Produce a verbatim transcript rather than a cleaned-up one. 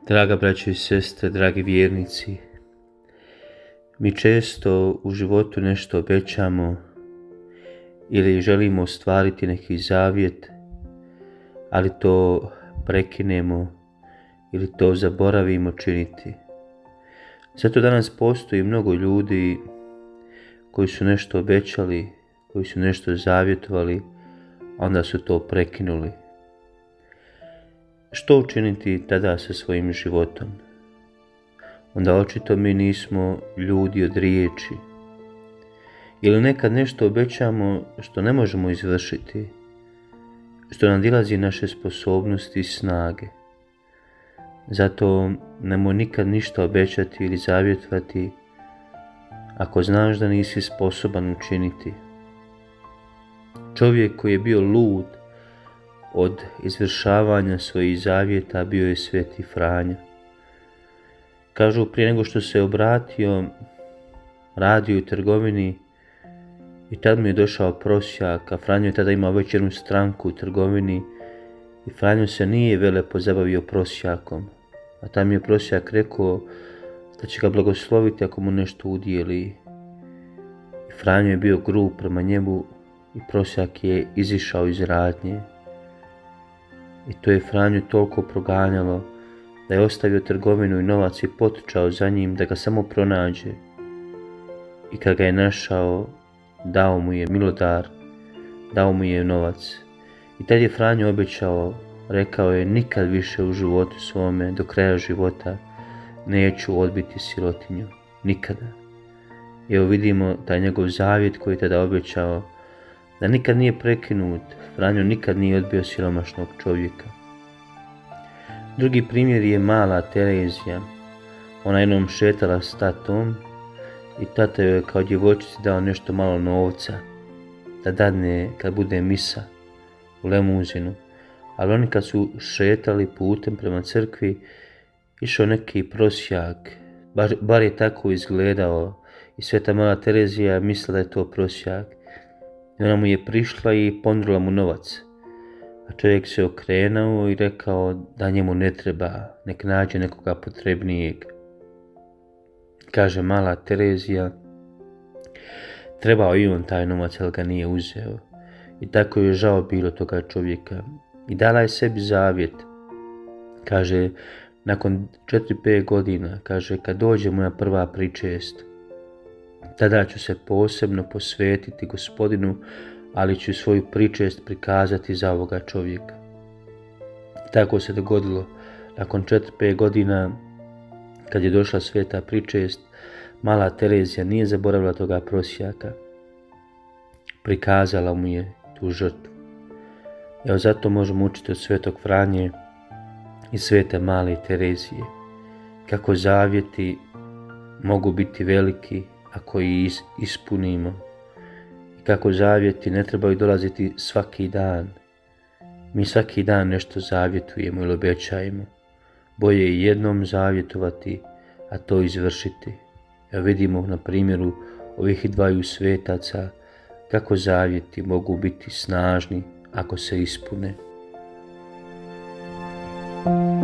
Draga braćo i sestre, dragi vjernici, mi često u životu nešto obećamo ili želimo ostvariti neki zavjet, ali to prekinemo ili to zaboravimo činiti. Zato danas postoji mnogo ljudi koji su nešto obećali, koji su nešto zavjetovali, onda su to prekinuli. Što učiniti tada sa svojim životom? Onda očito mi nismo ljudi od riječi. Ili nekad nešto obećamo što ne možemo izvršiti, što nadilazi naše sposobnosti i snage. Zato nemoj nikad ništa obećati ili zavjetovati ako znaš da nisi sposoban učiniti. Čovjek koji je bio lud od izvršavanja svojih zavjeta bio je Sveti Franjo. Kažu, prije nego što se obratio, radio u trgovini i tad mu je došao prosjak, a Franjo je tada imao već jednu stranku u trgovini i Franjo se nije vele pozabavio prosjakom, a tam je prosjak rekao da će ga blagosloviti ako mu nešto udijeli. I Franjo je bio grub prema njemu i prosjak je izišao iz radnje. I to je Franju toliko proganjalo da je ostavio trgovinu i novac i potrčao za njim da ga samo pronađe. I kad ga je našao, dao mu je milodar, dao mu je novac. I tad je Franjo obećao, rekao je, nikad više u životu svome, do kraja života, neću odbiti sirotinju. Nikada. I evo vidimo taj njegov zavjet koji je tada obećao, da nikad nije prekinut. Franjo nikad nije odbio siromašnog čovjeka. Drugi primjer je mala Terezija. Ona jednom šetala s tatom i tata joj je kao djevojčici dao nešto malo novca da dadne kad bude misa u lemuzinu. Ali oni kad su šetali putem prema crkvi, išao neki prosjak, bar, bar je tako izgledao, i sveta mala Terezija mislila da je to prosjak. I ona mu je prišla i ponudila mu novac. A čovjek se okrenuo i rekao da njemu ne treba, nek nađe nekoga potrebnijeg. Kaže mala Terezija, trebao i on taj novac, ali ga nije uzeo. I tako je žao bilo toga čovjeka. I dala je sebi zavjet. Kaže, nakon četiri pet godina, kaže, kad dođe moja prva pričest, tada ću se posebno posvetiti Gospodinu, ali ću svoju pričest prikazati za ovoga čovjeka. Tako se dogodilo. Nakon četiri pet godina, kad je došla sveta pričest, mala Terezija nije zaboravila toga prosjaka. Prikazala mu je tu žrtvu. Evo zato možemo učiti od Svetog Franje i svete male Terezije, kako zavjeti mogu biti veliki ako ih ispunimo, i kako zavjeti ne trebaju dolaziti svaki dan. Mi svaki dan nešto zavjetujemo ili obećajemo. Bolje je jednom zavjetovati, a to izvršiti. Evo vidimo na primjeru ovih dvaju svetaca kako zavjeti mogu biti snažni ako se ispune.